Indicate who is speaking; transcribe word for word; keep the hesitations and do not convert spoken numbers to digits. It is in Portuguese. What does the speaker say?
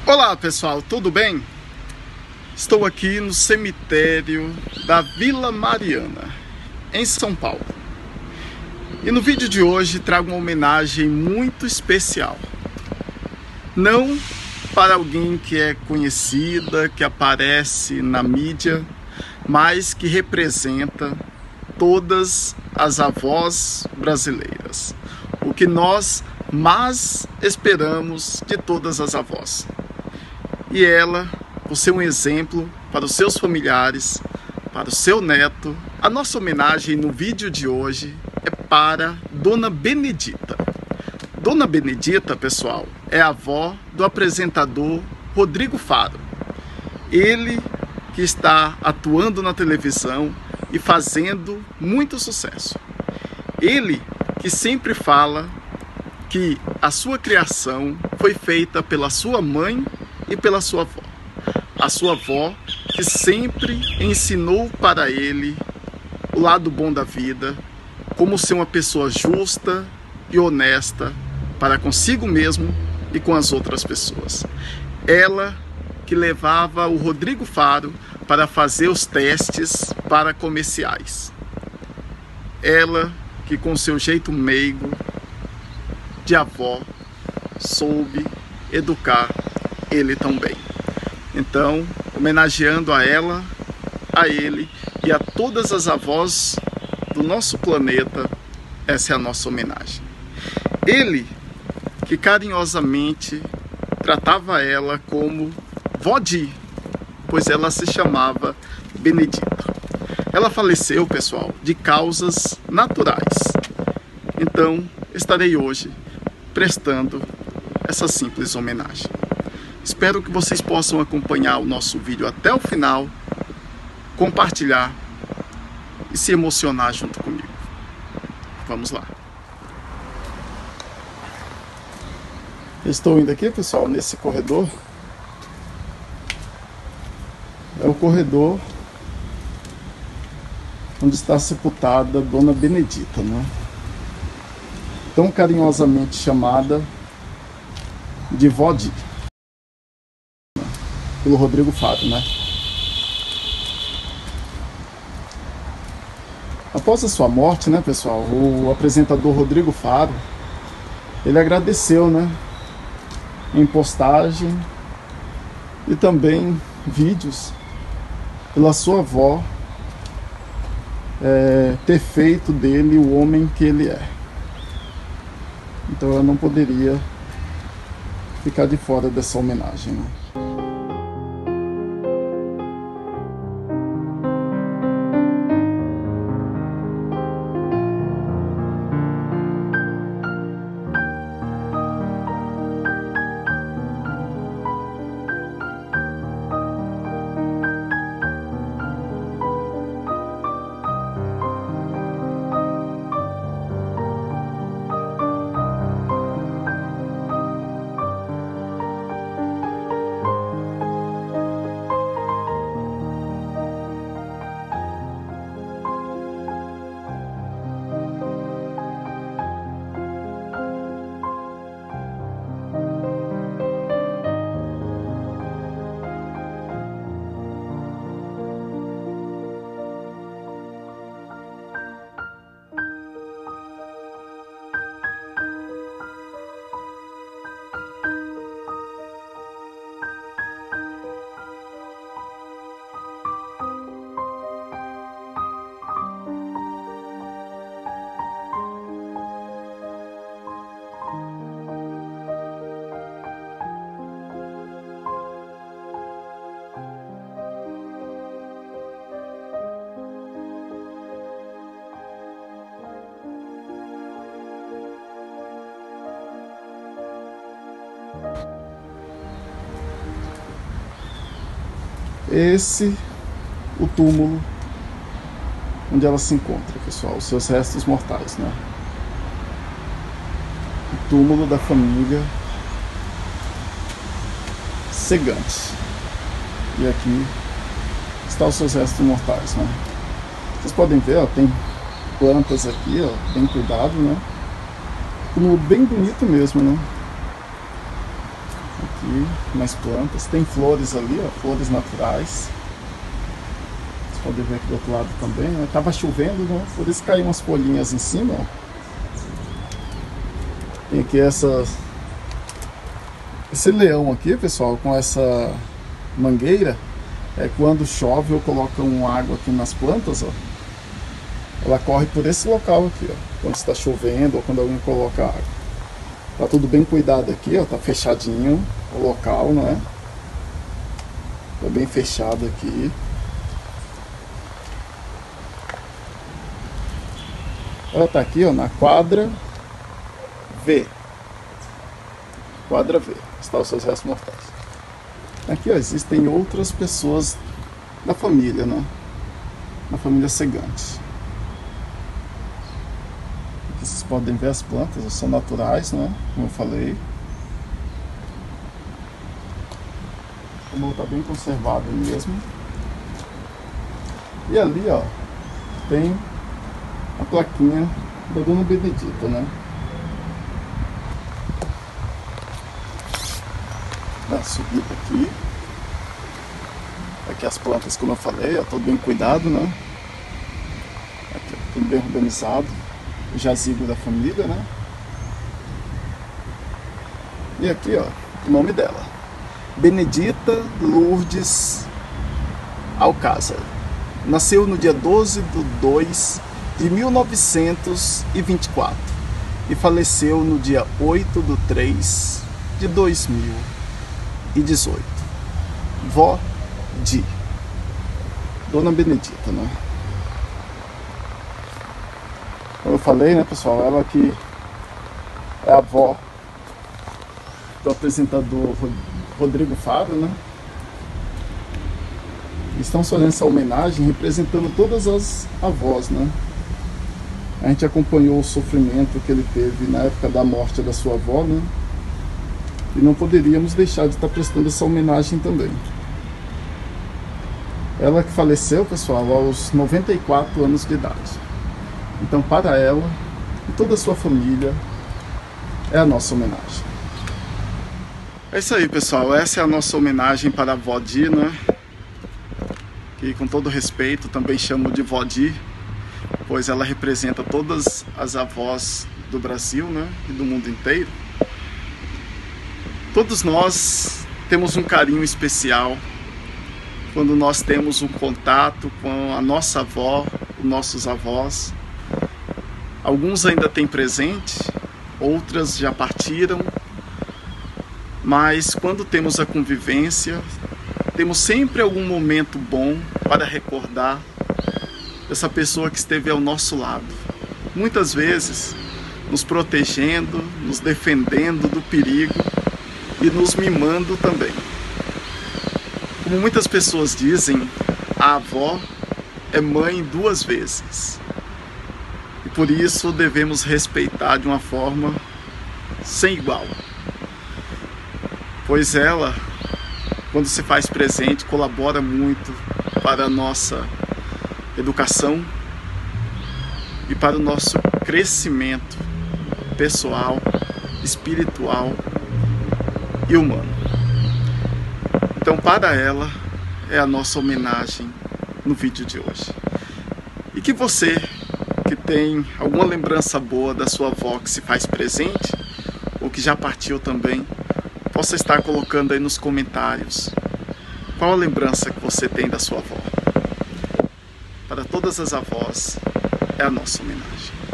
Speaker 1: Olá pessoal, tudo bem? Estou aqui no cemitério da Vila Mariana, em São Paulo. E no vídeo de hoje trago uma homenagem muito especial. Não para alguém que é conhecida, que aparece na mídia, mas que representa todas as avós brasileiras. O que nós mais esperamos de todas as avós. E ela, por ser um exemplo para os seus familiares, para o seu neto, a nossa homenagem no vídeo de hoje é para Dona Benedita. Dona Benedita, pessoal, é a avó do apresentador Rodrigo Faro. Ele que está atuando na televisão e fazendo muito sucesso. Ele que sempre fala que a sua criação foi feita pela sua mãe e pela sua avó. A sua avó que sempre ensinou para ele o lado bom da vida, como ser uma pessoa justa e honesta para consigo mesmo e com as outras pessoas. Ela que levava o Rodrigo Faro para fazer os testes para comerciais. Ela que com seu jeito meigo de avó soube educar ele também. Então, homenageando a ela, a ele e a todas as avós do nosso planeta, essa é a nossa homenagem. Ele que carinhosamente tratava ela como vó Di, pois ela se chamava Benedita. Ela faleceu, pessoal, de causas naturais. Então, estarei hoje prestando essa simples homenagem. Espero que vocês possam acompanhar o nosso vídeo até o final, compartilhar e se emocionar junto comigo. Vamos lá. Estou indo aqui, pessoal, nesse corredor. É o corredor onde está sepultada Dona Benedita, né? Tão carinhosamente chamada de vó Di, pelo Rodrigo Faro, né? Após a sua morte, né, pessoal, o apresentador Rodrigo Faro, ele agradeceu, né, em postagem e também vídeos pela sua avó é, ter feito dele o homem que ele é. Então eu não poderia ficar de fora dessa homenagem, né? Esse o túmulo onde ela se encontra, pessoal, os seus restos mortais, né? O túmulo da família Segante. E aqui está os seus restos mortais, né? Vocês podem ver, ó, tem plantas aqui, ó, bem cuidado, né? Túmulo bem bonito mesmo, né? Aqui aqui, mais plantas. Tem flores ali, ó, flores naturais. Vocês podem ver aqui do outro lado também, né? Tava chovendo, né? Por isso caiu umas folhinhas em cima, ó. Tem aqui essas... Esse leão aqui, pessoal, com essa mangueira, é quando chove ou coloca uma água aqui nas plantas, ó. Ela corre por esse local aqui, ó. Quando está chovendo ou quando alguém coloca água. Tá tudo bem cuidado aqui, ó. Tá fechadinho o local, né? Tá bem fechado aqui. Ela tá aqui, ó, na quadra V. Quadra V. Está os seus restos mortais. Aqui, ó, existem outras pessoas da família, né? Na família Segante. Aqui vocês podem ver as plantas, são naturais, né? Como eu falei. O morro está bem conservado mesmo. E ali, ó, tem a plaquinha da Dona Benedita, né? Dá uma subida aqui. Aqui as plantas, como eu falei, ó, tudo bem cuidado, né? Aqui, ó, tudo bem organizado. O jazigo da família, né? E aqui, ó, o nome dela: Benedita Lourdes Alcázar. Nasceu no dia doze de dois de mil novecentos e vinte e quatro e faleceu no dia oito de três de dois mil e dezoito. Vó de Dona Benedita, né? Como eu falei, né, pessoal, ela que é a avó do apresentador Rodrigo Faro, né? Estamos fazendo essa homenagem representando todas as avós, né? A gente acompanhou o sofrimento que ele teve na época da morte da sua avó, né? E não poderíamos deixar de estar prestando essa homenagem também. Ela que faleceu, pessoal, aos noventa e quatro anos de idade. Então, para ela e toda a sua família, é a nossa homenagem. É isso aí, pessoal. Essa é a nossa homenagem para a Vó Di, né? Que, com todo respeito, também chamo de Vó Di, pois ela representa todas as avós do Brasil, né? E do mundo inteiro. Todos nós temos um carinho especial quando nós temos um contato com a nossa avó, os nossos avós. Alguns ainda têm presente, outras já partiram, mas quando temos a convivência, temos sempre algum momento bom para recordar dessa pessoa que esteve ao nosso lado. Muitas vezes nos protegendo, nos defendendo do perigo e nos mimando também. Como muitas pessoas dizem, a avó é mãe duas vezes. E por isso devemos respeitar de uma forma sem igual. Pois ela, quando se faz presente, colabora muito para a nossa educação e para o nosso crescimento pessoal, espiritual e humano. Então, para ela, é a nossa homenagem no vídeo de hoje. E que você, que tem alguma lembrança boa da sua avó que se faz presente, ou que já partiu também, possa estar colocando aí nos comentários qual a lembrança que você tem da sua avó. Para todas as avós, é a nossa homenagem.